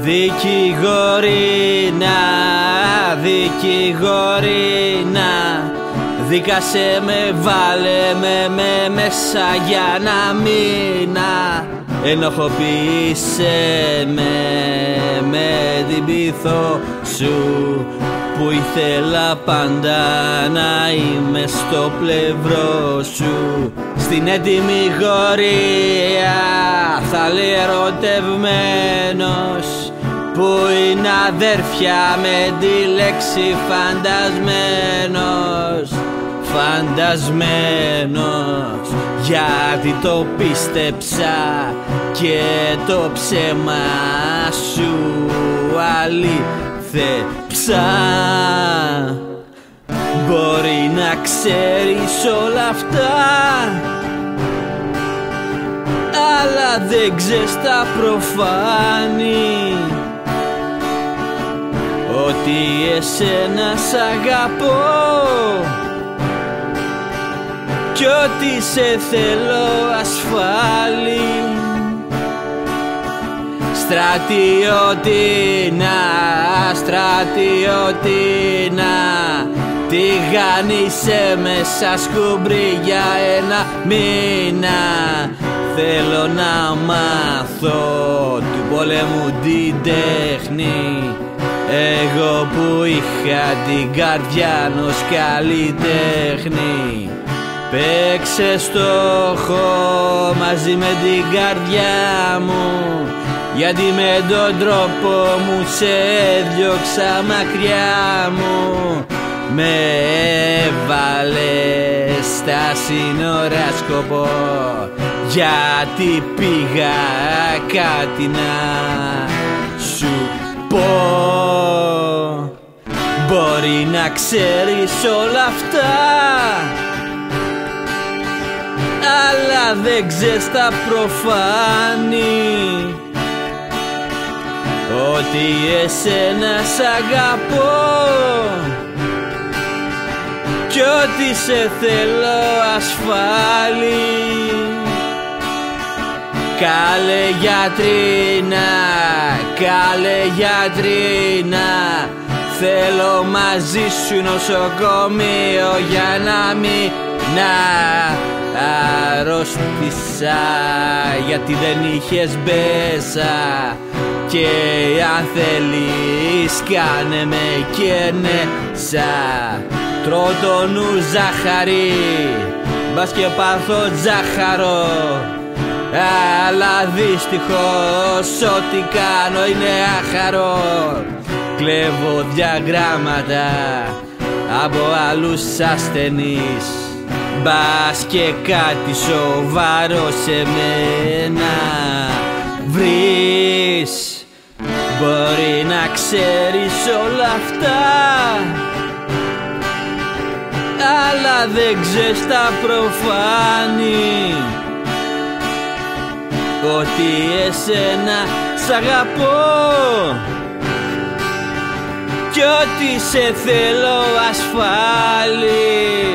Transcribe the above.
Δικηγόρινα, δικηγόρινα, δίκασε με, βάλε με μέσα για να μείνα. Ενοχοποίησε με την πίθο σου, που ήθελα πάντα να είμαι στο πλευρό σου. Στην έτοιμη γορία θα λέει ερωτευμένος, που είναι αδέρφια με τη λέξη φαντασμένος. Φαντασμένος, γιατί το πίστεψα και το ψέμα σου αλήθεψα. Μπορεί να ξέρεις όλα αυτά, αλλά δεν ξέρεις τα προφάνη, ότι εσένα σ' αγαπώ κι ότι σε θέλω ασφάλι. Στρατιώτινα, στρατιώτινα, τηγάνισε μέσα σκουμπρί για ένα μήνα. Θέλω να μάθω του πολέμου την τέχνη, εγώ που είχα την καρδιά ενός καλλιτέχνη. Παίξε στόχο μαζί με την καρδιά μου, γιατί με τον τρόπο μου σε έδιωξα μακριά μου. Με έβαλες στα σύνορα σκοπό, γιατί πήγα κάτι να σου πω. Μπορεί να ξέρεις όλα αυτά, αλλά δεν ξέρεις τα προφάνη, ότι εσένα σ' αγαπώ κι ότι σε θέλω ασφάλι. Καλέ γιατρίνα, καλέ γιατρίνα, θέλω μαζί σου νοσοκομείο για να μην αρρώστησα, γιατί δεν είχες μπέσα. Και αν θέλεις κάνε με κέρνεσα. Τρώω το νου ζάχαρη, μπας και πάθω ζάχαρο, αλλά δυστυχώς ό,τι κάνω είναι άχαρο. Κλέβω διαγράμματα από άλλους ασθενείς, μπας και κάτι σοβαρό σε μένα βρεις. Μπορεί να ξέρεις όλα αυτά, αλλά δεν ξέρεις τα προφάνη, ότι εσένα σ' αγαπώ κι ότι σε θέλω ασφάλι.